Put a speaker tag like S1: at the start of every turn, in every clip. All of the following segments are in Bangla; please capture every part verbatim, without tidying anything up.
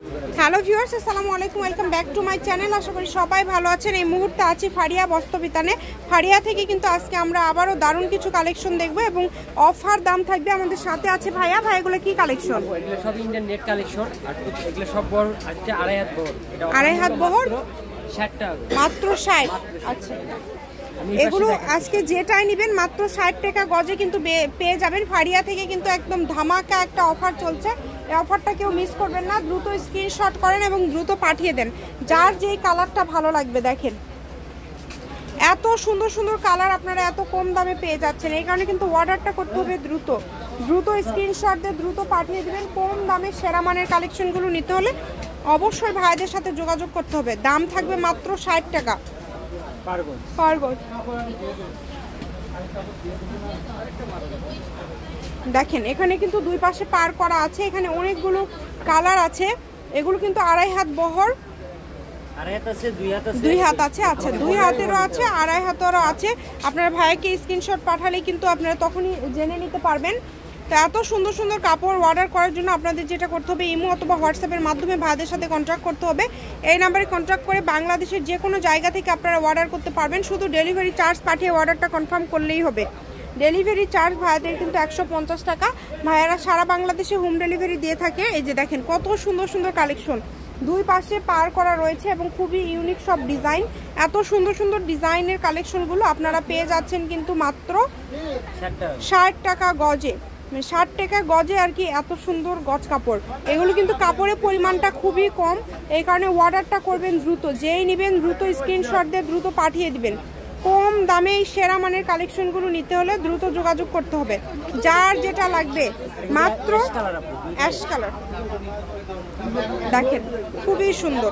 S1: হ্যালো ভিউয়ার্স, আসসালামু আলাইকুম, welcome back to my channel. আশা করি সবাই ভালো আছেন। এই মুহূর্তে আছি ফারিয়া বস্ত্রবিতানে। ফারিয়া থেকে কিন্তু আজকে আমরা আবারও দারুণ কিছু কালেকশন দেখবো এবং অফার দাম থাকবে। আমাদের সাথে আছে ভাইয়া। ভাই এগুলো কি কালেকশন?
S2: এগুলো সব ইন্ডিয়ান নেট কালেকশন, আর এগুলো সব বড় আছে আড়াই হাত বড়। এটা
S1: আড়াই হাত বহর
S2: ষাট টাকা
S1: মাত্র ষাট। আচ্ছা, এগুলো আজকে যেটাই নেবেন মাত্র ষাট টাকা গজে কিন্তু পেয়ে যাবেন। ফারিয়া থেকে কিন্তু একদম ধামাকা একটা অফার চলছে। এই অফারটা কেউ মিস করবেন না। দ্রুত স্ক্রিনশট করেন এবং দ্রুত পাঠিয়ে দেন যার যেই কালারটা ভালো লাগবে। দেখেন এত সুন্দর সুন্দর কালার আপনারা এত কম দামে পেয়ে যাচ্ছেন। এই কারণে কিন্তু অর্ডারটা করতে হবে দ্রুত দ্রুত স্ক্রিনশট দিয়ে দ্রুত পাঠিয়ে দেবেন। কম দামে সেরা মানের কালেকশনগুলো নিতে হলে অবশ্যই ভাইদের সাথে যোগাযোগ করতে হবে। দাম থাকবে মাত্র ষাট টাকা পার গজ। দেখেন এখানে কিন্তু দুই পাশে পার করা আছে। এখানে অনেকগুলো কালার আছে। এগুলো কিন্তু আড়াই হাত বহর, দুই হাত আছে। আচ্ছা, দুই হাতেরও আছে, আড়াই হাতেরও আছে। আপনার ভাইকে স্ক্রিনশট পাঠালেই কিন্তু আপনারা তখনই জেনে নিতে পারবেন। তো এত সুন্দর সুন্দর কাপড় অর্ডার করার জন্য আপনাদের যেটা করতে হবে, ইমো অথবা হোয়াটসঅ্যাপের মাধ্যমে ভাইদের সাথে কন্ট্যাক্ট করতে হবে। এই নাম্বারে কন্ট্যাক্ট করে বাংলাদেশের যে কোনো জায়গা থেকে আপনারা অর্ডার করতে পারবেন। শুধু ডেলিভারি চার্জ পাঠিয়ে অর্ডারটা কনফার্ম করলেই হবে। ডেলিভারি চার্জ ভাইয়াদের কিন্তু একশো পঞ্চাশ টাকা। ভাইয়ারা সারা বাংলাদেশে হোম ডেলিভারি দিয়ে থাকে। এই যে দেখেন কত সুন্দর সুন্দর কালেকশন, দুই পাশে পার করা রয়েছে এবং খুবই ইউনিক সব ডিজাইন। এত সুন্দর সুন্দর ডিজাইনের কালেকশনগুলো আপনারা পেয়ে যাচ্ছেন কিন্তু মাত্র ষাট টাকা গজে। ষাট টাকা গজে আর কি, এত সুন্দর গজ কাপড়। এগুলো কিন্তু কাপড়ের পরিমাণটা খুবই কম। এই কারণে অর্ডারটা করবেন দ্রুত। যেই নেবেন দ্রুত স্ক্রিনশট দিয়ে দ্রুত পাঠিয়ে দিবেন। কম দামে এই সেরা মানের কালেকশনগুলো নিতে হলে দ্রুত যোগাযোগ করতে হবে যার যেটা লাগবে। মাত্র অ্যাশ কালার দেখেন খুবই সুন্দর,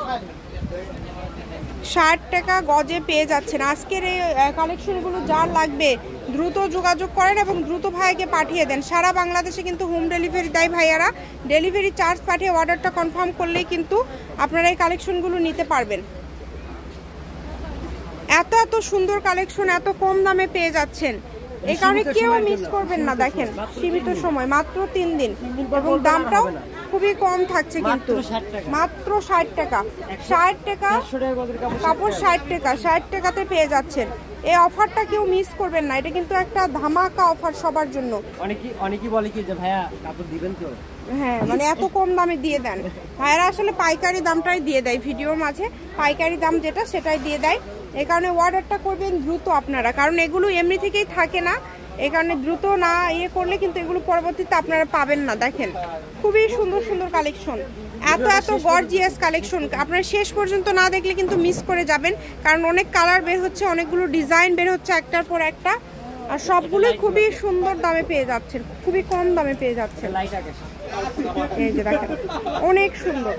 S1: ষাট টাকা গজে পেয়ে যাচ্ছেন। আজকের এই কালেকশনগুলো যার লাগবে দ্রুত যোগাযোগ করেন এবং দ্রুত ভাইকে পাঠিয়ে দেন। সারা বাংলাদেশে কিন্তু হোম ডেলিভারি দেয় ভাইয়ারা। ডেলিভারি চার্জ পাঠিয়ে অর্ডারটা কনফার্ম করলেই কিন্তু আপনারা এই কালেকশনগুলো নিতে পারবেন। এত এত সুন্দর কালেকশন এত কম দামে পেয়ে যাচ্ছেন, এই কারণে কেউ মিস করবেন না। দেখেন সীমিত সময়, মাত্র তিন দিন এবং দামটাও খুবই কম থাকছে কিন্তু মাত্র ষাট টাকা। ষাট টাকা কাপড়, ষাট টাকা ষাট টাকাতে পেয়ে যাচ্ছেন। এই অফারটা কেউ মিস করবেন না। এটা কিন্তু একটা ধামাকা অফার সবার জন্য।
S2: অনেকে অনেকেই বলে কি যে ভাইয়া কাপড় দিবেন তো,
S1: হ্যাঁ মানে এত কম দামে দিয়ে দেন। ভাইয়ারা আসলে পাইকারি দামটাই দিয়ে দেয়, ভিডিওর মাঝে পাইকারি দাম যেটা সেটাই দিয়ে দেয়। এই কারণে অর্ডারটা করবেন দ্রুত আপনারা, কারণ এগুলো এমনি থেকেই থাকে না। এই কারণে দ্রুত না ইয়ে করলে কিন্তু এগুলো পরবর্তীতে আপনারা পাবেন না। দেখেন খুবই সুন্দর সুন্দর কালেকশন, এত এত গর্জিয়াস কালেকশন। আপনারা শেষ পর্যন্ত না দেখলে কিন্তু মিস করে যাবেন, কারণ অনেক কালার বের হচ্ছে, অনেকগুলো ডিজাইন বের হচ্ছে একটার পর একটা, আর সবগুলোই খুবই সুন্দর দামে পেয়ে যাচ্ছেন, খুবই কম দামে পেয়ে যাচ্ছেন। এই যে দেখেন অনেক সুন্দর,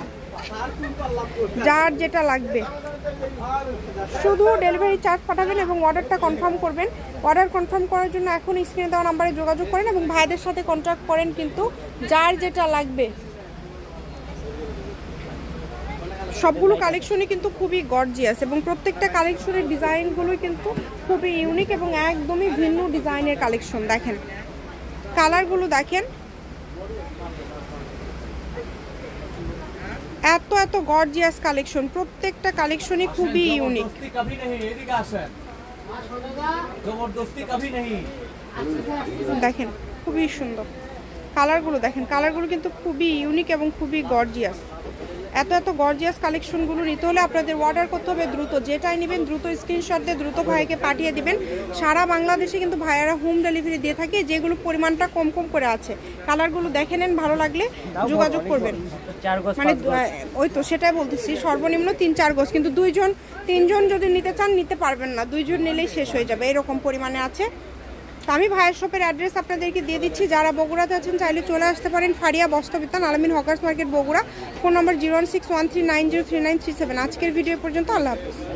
S1: যার যেটা লাগবে শুধু ডেলিভারি চার্জ পাঠাবেন এবং অর্ডারটা কনফার্ম করবেন। অর্ডার কনফার্ম করার জন্য এখন স্ক্রিনে দেওয়া নাম্বারে যোগাযোগ করেন এবং ভাইদের সাথে কন্ট্যাক্ট করেন কিন্তু যার যেটা লাগবে। সবগুলো কালেকশনই কিন্তু খুবই গর্জিয়াস এবং প্রত্যেকটা কালেকশনের ডিজাইনগুলোই কিন্তু খুবই ইউনিক এবং একদমই ভিন্ন ডিজাইনের কালেকশন। দেখেন কালারগুলো দেখেন, এত এত গর্জিয়াস কালেকশন, প্রত্যেকটা কালেকশনই খুবই ইউনিক। দেখেন খুবই সুন্দর কালারগুলো, দেখেন কালারগুলো কিন্তু খুবই ইউনিক এবং খুবই গর্জিয়াস। এত এত গর্জিয়াস কালেকশনগুলো নিতে হলে আপনাদের অর্ডার করতে হবে দ্রুত। যেটাই নেবেন দ্রুত স্ক্রিনশট দিয়ে দ্রুত ভাইকে পাঠিয়ে দিবেন। সারা বাংলাদেশে কিন্তু ভাইয়ারা হোম ডেলিভারি দিয়ে থাকে। যেগুলো পরিমাণটা কম কম করে আছে, কালারগুলো দেখে নেন, ভালো লাগলে যোগাযোগ করবেন। মানে ওই তো সেটাই বলতেছি, সর্বনিম্ন তিন চার গজ, কিন্তু দুইজন তিনজন যদি নিতে চান নিতে পারবেন না, দুইজন নিলেই শেষ হয়ে যাবে, এরকম পরিমাণে আছে। তো আমি ভাইয়ের শপের অ্যাড্রেস আপনাদেরকে দিয়ে দিচ্ছি। যারা বগুড়াতে আছেন চাইলে চলে আসতে পারেন ফারিয়া বস্ত্রবিতান, Alamin hawkers market Bogura. Phone number zero one six one three nine zero three nine three seven. আজকের ভিডিও পর্যন্ত, আল্লাহ হাফিজ।